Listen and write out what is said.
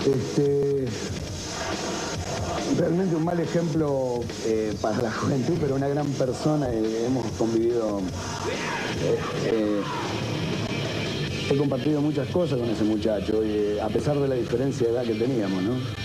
Este, realmente un mal ejemplo para la juventud, pero una gran persona. Hemos convivido, he compartido muchas cosas con ese muchacho, a pesar de la diferencia de edad que teníamos, ¿no?